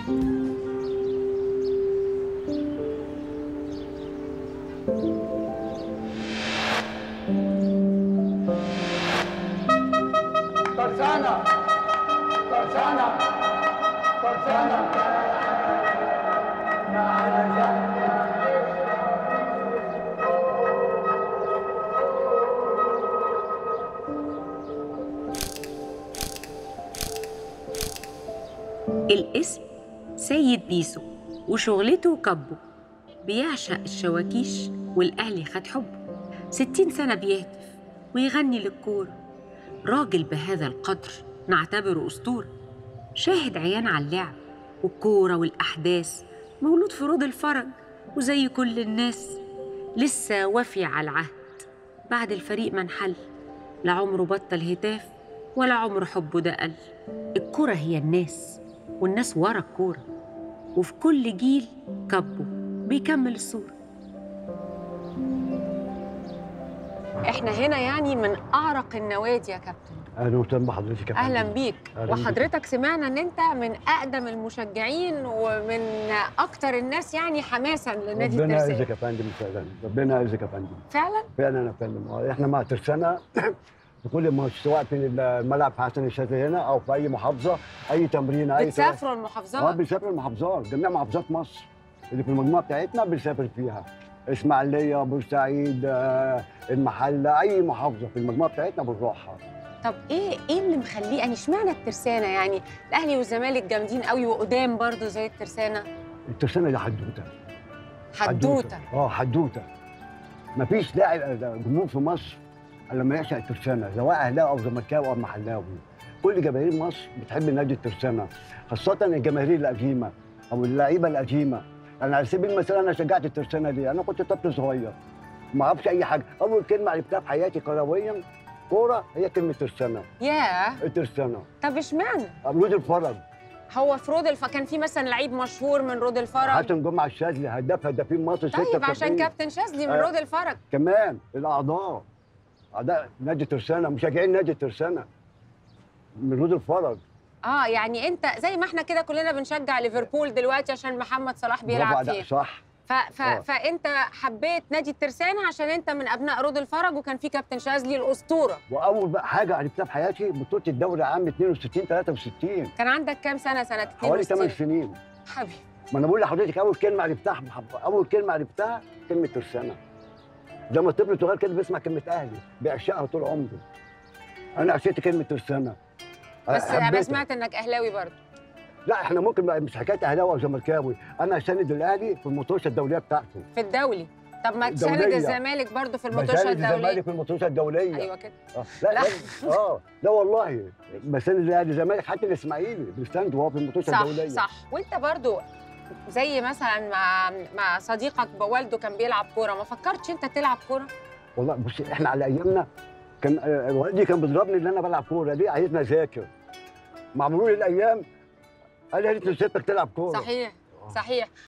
ترسانة ترسانة ترسانة. الاسم سيد بيسو، وشغلته كبه، بيعشق الشواكيش والأهلي خد حبه. 60 سنة بيهتف ويغني للكورة، راجل بهذا القدر نعتبره أسطورة. شاهد عيان على اللعب والكورة والأحداث، مولود في روض الفرج وزي كل الناس لسه وافي على العهد بعد الفريق ما انحل. لا عمره بطل هتاف ولا عمره حبه ده قل. الكورة هي الناس والناس ورا الكورة، وفي كل جيل كبه بيكمل الصورة. احنا هنا يعني من أعرق النوادي يا كابتن. اهلا وسهلا بحضرتك يا فندم. أهلا بيك. وحضرتك سمعنا إن أنت من أقدم المشجعين ومن أكتر الناس يعني حماساً لنادي الترسانة. ربنا يعزك يا فندم، ربنا يعزك يا فندم. فعلاً؟ فعلاً يا فندم. احنا مع ترسانة في كل ماتش، سواء في الملعب في حسن الشاذلي هنا او في اي محافظه، اي تمرين، اي بتسافروا المحافظات؟ بنسافر المحافظات، جميع محافظات مصر اللي في المجموعه بتاعتنا بنسافر فيها. اسماعيليه، بورسعيد، المحله، اي محافظه في المجموعه بتاعتنا بنروحها. طب ايه اللي مخليه يعني اشمعنى الترسانة؟ يعني الاهلي والزمالك جامدين قوي وقدام برضو زي الترسانة. الترسانة دي حدوته. حدوته. حدوته. مفيش لاعب جمهور في مصر لما يعشق الترسانة، سواء اهلاوي او زملكاوي او محلاوي. كل جماهير مصر بتحب نادي الترسانة، خاصة الجماهير القديمة او اللعيبة القديمة. انا على سبيل المثال انا شجعت الترسانة دي، انا كنت طفل صغير ما اعرفش اي حاجة، اول كلمة عرفتها في حياتي كرويا كورة هي كلمة ترسانة. ياه. الترسانة. طب اشمعنى؟ رود الفرج. هو في رود كان في مثلا لعيب مشهور من رود الفرج؟ حسن جمعة الشاذلي، هدافين مصر. طيب عشان كابتن شاذلي من رود الفرج. كمان اعضاء نادي ترسانة، مشجعين نادي ترسانة من رود الفرج. يعني انت زي ما احنا كده كلنا بنشجع ليفربول دلوقتي عشان محمد صلاح بيلعب فيه. صح. فانت حبيت نادي الترسانة عشان انت من ابناء رود الفرج، وكان في كابتن شاذلي الاسطوره. واول بقى حاجه عرفتها في حياتي بطوله الدوري العام 62 63. كان عندك كام سنه 62؟ حوالي 8 سنين. حبيبي، ما انا بقول لحضرتك اول كلمه عرفتها كلمه ترسانة. زي ما الطفل الصغير كده بيسمع كلمه اهلي بيعشقها طول عمره. انا عشقت كلمه ترسانة. بس انا سمعت انك اهلاوي برضه. لا احنا ممكن مش حكايه اهلاوي او زملكاوي، انا اساند الاهلي في المطوشه الدوليه بتاعته. في الدولي؟ طب ما تساند الزمالك برضه في المطوشه الدوليه؟ بساند الزمالك في المطوشه الدوليه. ايوه كده. لا لا والله بساند الاهلي الزمالك، حتى الاسماعيلي بيساند وهو في المطوشه الدوليه. صح. وانت برضه زي مثلا مع صديقك والده كان بيلعب كوره، ما فكرتش انت تلعب كوره؟ والله بصي احنا على ايامنا كان والدي كان بيضربني ان انا بلعب كوره، ليه؟ عايزني اذاكر. مع مرور الايام قال لي يا ريت نسيبك تلعب كوره. صحيح.